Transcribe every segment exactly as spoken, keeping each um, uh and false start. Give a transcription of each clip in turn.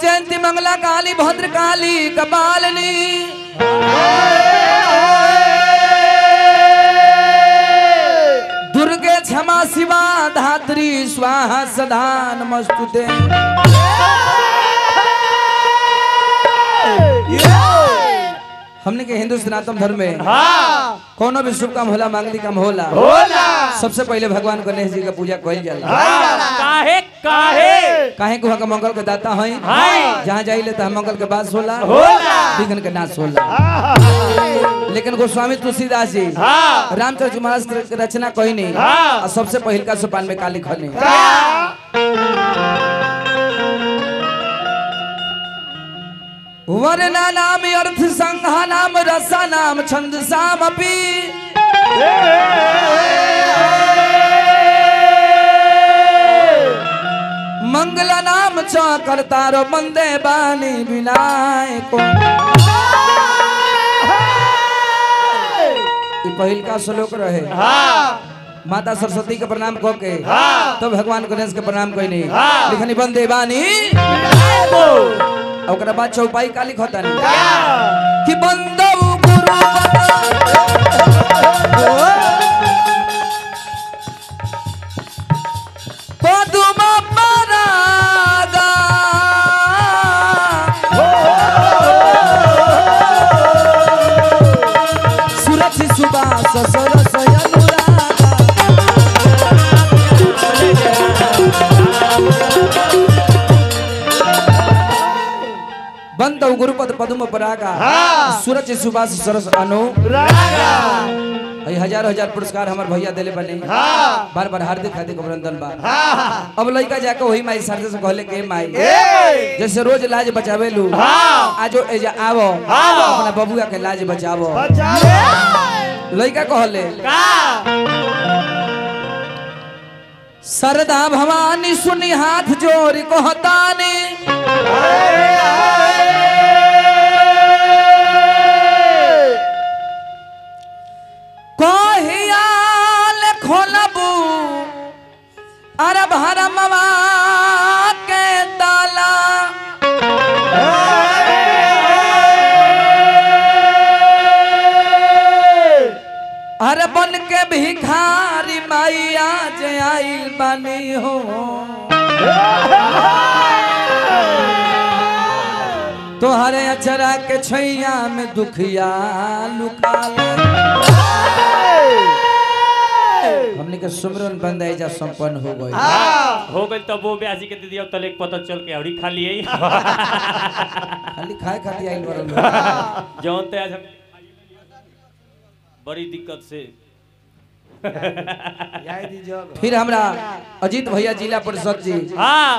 जयंती मंगला काली भद्र काली कपालिनी दुर्गे क्षमा शिवा धात्री स्वाहा सदा नमस्तुते। हमने के हिंदू सनातन धर्म में हाँ। कोनो भी शुभ काम होला मांगली काम होला होला सबसे पहले भगवान गणेश जी का पूजा कइल जाला हाँ। काहे काहे काहे को का मंगल के दाता हई जहां जाइले त मंगल के बास होला होला विघ्न के नाश होला लेकिन गोस्वामी तुलसीदास जी हाँ। रामचरित मानस की रचना कइनी हाँ। सबसे पहल का सोपान में का लिखनी वर्णा नाम अर्थ संघा नाम रसा नाम छंद सामपि मंगला नाम च करतारो बंदे बानी विनायको। पहिल का श्लोक रहे हाँ। माता सरस्वती के प्रणाम कह के हाँ। तो भगवान गणेश के प्रणाम कइनी हाँ। लिखनी बंदे बानी और बाद चौपाई का लिखता नहीं कि बंदो गुरु पदुम परागा सुरथ सुबास सरस बंद गुरुपद पद्म परागा हाँ। सूरज सुबास सरस अनुरागा। हजार हजार पुरस्कार हमार भैया देले बने हाँ। बार बार हार्दिक हार्दिक अभिनंदन बा हाँ। अब लड़का जाके वही माई सरदे से कहले के माई जैसे रोज लाज बचावे लू हाँ। आजो एजा आवो हाँ। अपना बबुआ के लाज बचावो लड़का कहले सरदा भवानी सुनी हाथ जोड़ कहतानी कहियाल खोलबू अरब हरमवा के ताला अरे बन के भिखारी मैया जे आइल बानी हो तोहरे अचरा के छैया में दुखिया लुकाला। हमने के सुमरन बंदाई जा संपन्न हो गई हाँ। हो गई तब वो ब्याजी के दीदी तले पता चल के औरी खा लिए खाली खाए खाती आइल बरल जौन ते आज हम बड़ी दिक्कत से फिर हमरा अजीत भैया जिला परिषद जी हाँ।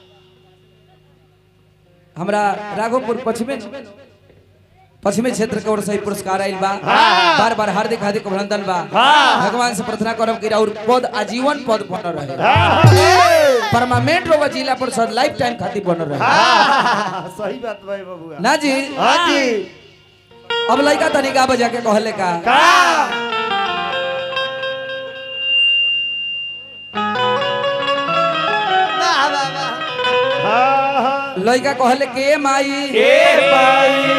हमरा राघोपुर पश्चिमी पश्चिमी क्षेत्र के ओर से पुरस्कार आइल बा हाँ। बार बार हार्दिक हार्दिक अभिनंदन बा हाँ। भगवान से प्रार्थना करब कि और पद आजीवन पद बनल रहे हाँ। परमानेंट रोवा जिला परिषद लाइफ टाइम खातिर बनल रहे हाँ। सही बात भाई बबुआ ना जी हाँ जी। अब लड़का तरीका बजा के कहले का लड़का कहले के माई के माई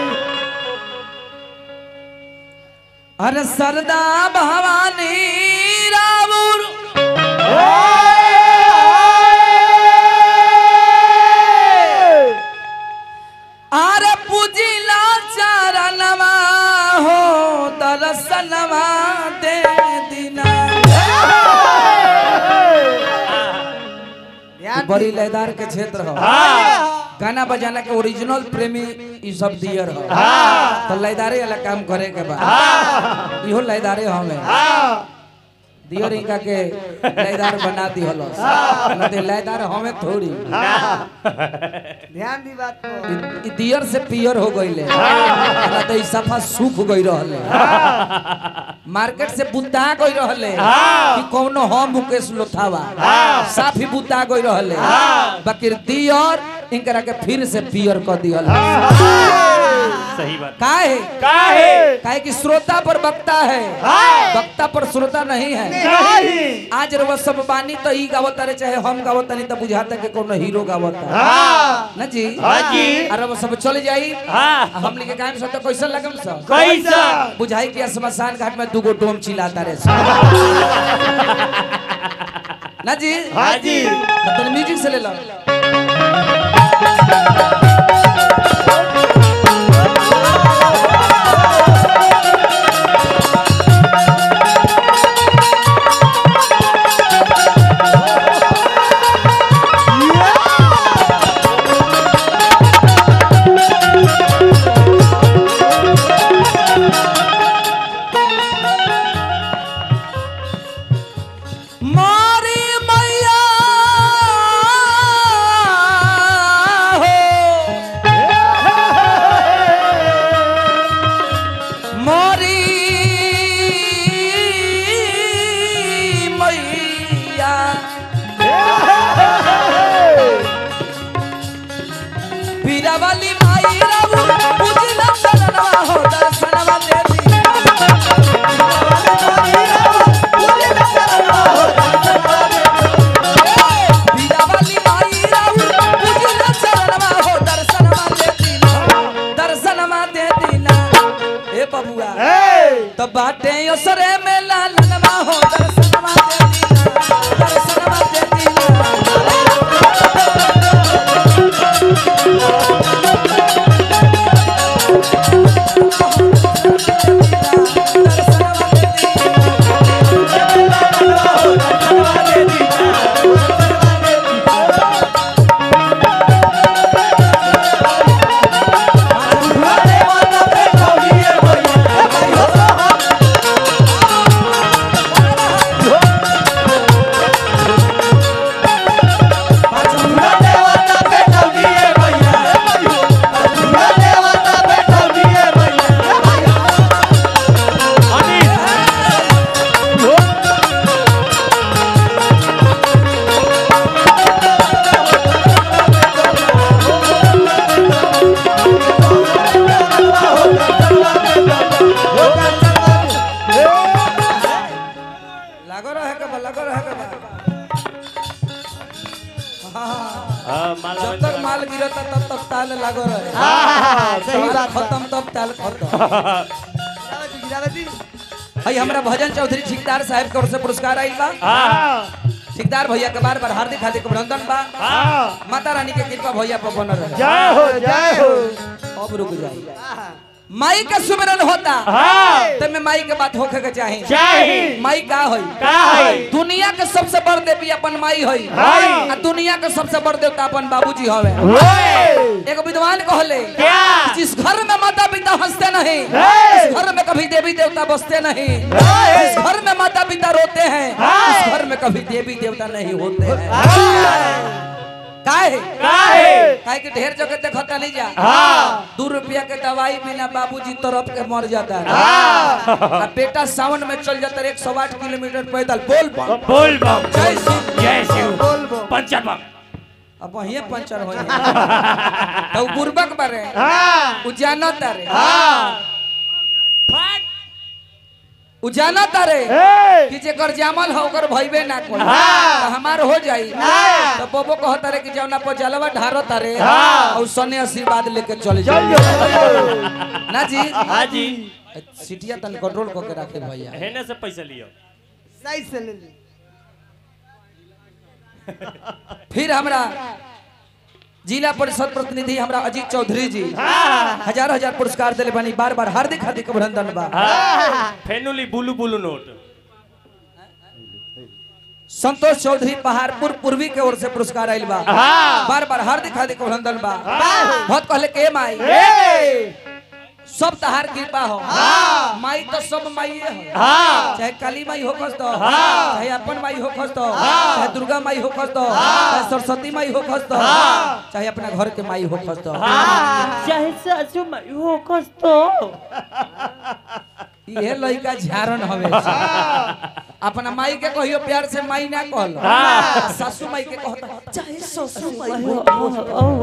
अरे सरदा भवानी रावुर अरे पूजिला चरणवा हो दर्शनवा दे दीना बड़ी लयदार के क्षेत्र हो हाँ। गाना बजाना के ओरिजिनल प्रेमी ई सब दियर हो हाँ। तो लयदारे वाला काम करे के बाद हाँ। इहो लयदारे हमें हाँ। दियर इनका के लयदार बना दी हलो हाँ। ते लयदार हमें थोड़ी हाँ। ध्यान दी बात को ई दियर से पियर हो गइले हाँ। तो ई सफा सूख गई रहले हाँ। मार्केट से बुता गई रहले हाँ। कि कोनो हम मुकेश लोथावा हाँ। साफी बुता गई रहले हाँ। बाकी दियर इनकरा के फिर से पियर कर दियल सही बात काहे काहे काहे कि श्रोता पर वक्ता है वक्ता पर श्रोता नहीं है आज रवा सब बानी तो ई गावत रे चाहे हम गावत नहीं तो बुझाता के कोनो हीरो गावता ना जी हाँ जी अरे वो सब चले जाई हाँ हम लिखे कायम सब तो कैसा लगम सब कैसा बुझाई कि स्मशान घाट में दुगो डोम चिल्लाता रे ना जी हाँ जी तो म्यूजिक से ले लो वाली माई रावू पूजला शरणवा हो दर्शनवा दे दी बीरा वाली माई रावू पूजला शरणवा हो दर्शनवा दे दी दर्शनवा दे दीना ए बबुआ तो बाटे असरे में लालनवा हो दर्शनवा दे दीना दर्शनवा दे दीना जब तक माल गिरता तब तक ताल लागो रहे हाँ सही बात खत्म तब ताल खत्म भाई हमरा भजन चौधरी ठेकेदार साहब की ओर से पुरस्कार आइल बा ठेकेदार भैया के बार बार हार्दिक हार्दिक अभिनंदन बा माता रानी के कृपा भैया पर बनल रहे जय हो जय हो अब रुक जाई माई का सुमिरन होता तो मैं माई के बात होके के चाहे चाहिए माई का होई का है दुनिया के सबसे बड़ देवी अपन माई होई है। आ दुनिया के सबसे बड़ देवता अपन बाबूजी हवे एक विद्वान कहले क्या जिस घर में माता पिता हंसते नहीं है। उस घर में कभी देवी देवता बसते नहीं है। जिस घर में माता पिता रोते हैं है। उस घर में कभी देवी देवता नहीं होते हैं काहे काहे काहे कि ढेर जगह देखता नहीं जा हाँ दो रुपया के दवाई बिना बाबूजी तरफ के मर जाता है हाँ आ बेटा सावन में चल जाता है एक सौ आठ किलोमीटर पैदल बोल बम बोल बम जय शिव जय शिव बोल बम पंचर बम अब वहीं पंचर हो तो बुर्बक बरे उ जानत रे फट उ जानत रे कि जेकर जामल हो ओकर भइबे ना कोई हाँ। तो हमार हो जाई हाँ। तो बोबो कहत रे कि जौना पर जलवा ढारत रे हाँ। और सने आशीर्वाद लेके चल चल जाई जाओ ना जी हाँ जी सिटिया तन कंट्रोल करके रखे भैया हेने से पैसा लियो सही से ले ली फिर हमरा जिला परिषद प्रतिनिधि हमरा अजीत चौधरी जी हजार हजार पुरस्कार दिले बानी बार बार हार्दिक हार्दिक अभिनंदन बा फेनुली बुलू बुलू नोट संतोष चौधरी पहाड़पुर पूर्वी के ओर से पुरस्कार आइल बा बार बार हार्दिक हार्दिक अभिनंदन बा बहुत कहले के माई सब तहार कृपा हो माई तो सब माई हो चाहे काली माई हो खस तो चाहे अपन माई हो खस तो चाहे दुर्गा माई हो खस तो चाहे सरस्वती माई हो खस तो चाहे अपना घर के माई हो खस तो चाहे सासू माई हो कस तो ये लइका झारन हवे अपना माई के कहियो प्यार से माई ना कहल सासू माई के कहता चाहे ससुर माई हो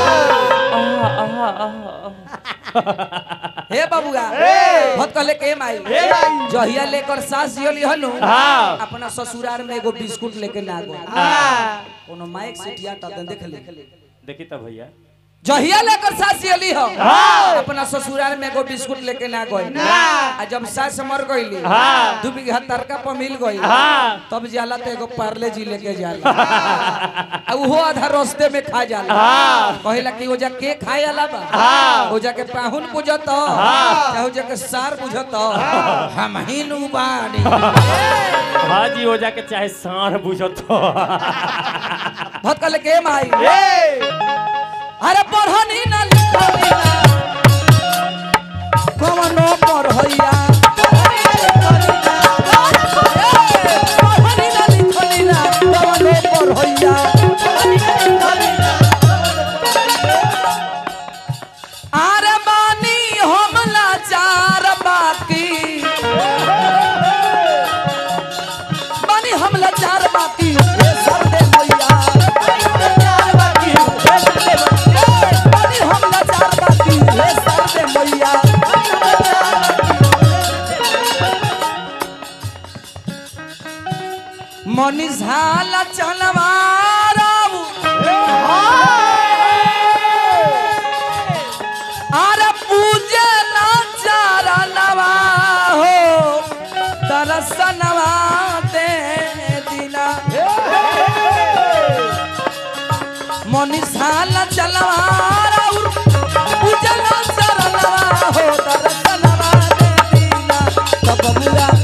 हे बाबूगा बहुत कहले के माई जहिया लेकर सास योली हनु अपना ससुराल में एगो बिस्कुट लेके ना गो कोनो माइक सिटिया त देख ले देखी तब भैया जहिया लेकर सास अली हो अपना ससुराल में एगो बिस्कुट लेके ना गई आ जब सास मर गईली दू बीघा तरका पर मिल गई तब जाला तो एगो पार्ले जी लेके जाला आ उहो आधा रास्ते में खा जाला कहिला कि ओजा के खाए आला बा ओजा के पाहुन बुझत चाहे ओजा के सार बुझत हम ही नु बानी हाँ जी हो जाके चाहे साढ़ बुझत भटकल के माई अरे पढ़नी ना लिखनी ना कवनो पढ़ैया पढ़नी ना लिखनी ना कवनो पढ़ैया अरे बानी हमला चार बाकी बानी हमला चार बाकी सर दे मैया मनीष हाला चलवाराऊ अरे पूजे ना चारा नवा हो दरसनवा दे दिना मनीष हाला चलवाराऊ पूजे ना चारा नवा हो दरसनवा दे दिना तब बुरा